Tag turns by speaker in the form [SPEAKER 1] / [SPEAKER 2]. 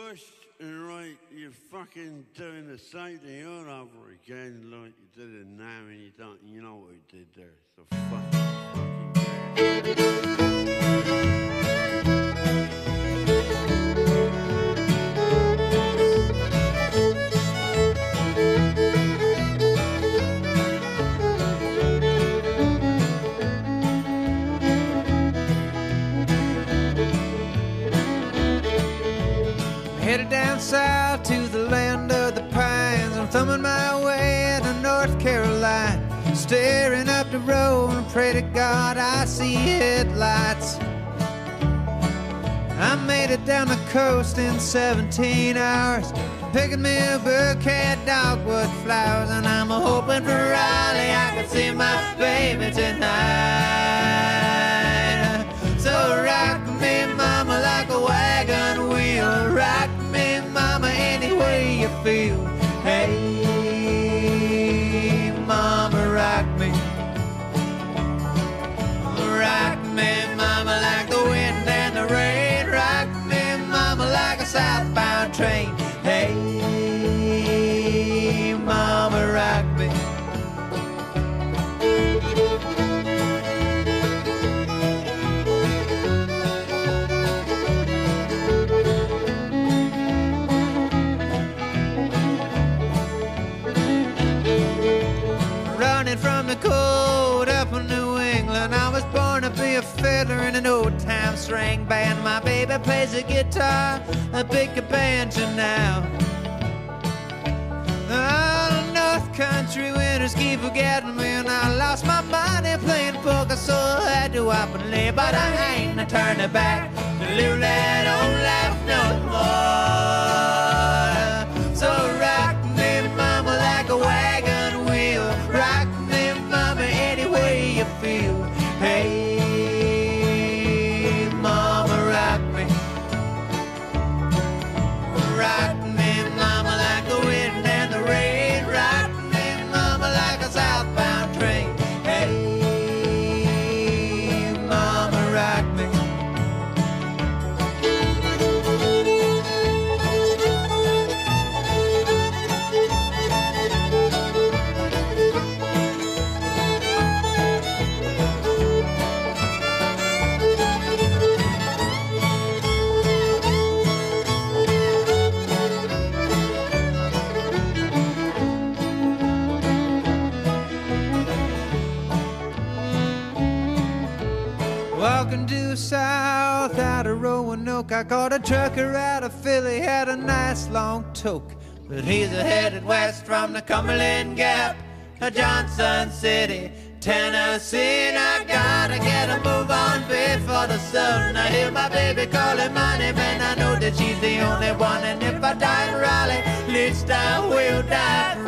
[SPEAKER 1] bush and like you're fucking doing the same thing all over again like you did it now and you know what you did there. So
[SPEAKER 2] Headed down south to the land of the pines. I'm thumbing my way to North Carolina, staring up the road and pray to God I see headlights. I made it down the coast in 17 hours, picking me a bouquet of dogwood flowers, and I'm hoping for Raleigh I can see my baby tonight. So rock me, mama, like a wagon wheel. Rock me, mama, any way you feel. Hey, mama, rock me. Rock me, mama, like the wind and the rain. Rock me, mama, like a southbound train. Hey, mama, rock me. From the cold up in New England, I was born to be a fiddler in an old-time string band. My baby plays the guitar, I pick a banjo now. Oh, North Country winters keep forgetting me, and I lost my money playing poker, so I had to up and lay. But I ain't turning back to live that old life no more. So rock me, mama, like a wagon wheel. Rock any way you feel. Hey, mama, rock me. Rock me, mama, like the wind and the rain. Rock me, mama, like a southbound train. Hey, mama, rock me. Walking due south out of Roanoke, I caught a trucker out of Philly, had a nice long toke. But he's headed west from the Cumberland Gap to Johnson City, Tennessee. And I gotta get a move on before the sun. I hear my baby calling my name, and I know that she's the only one. And if I die in Raleigh, at least I will die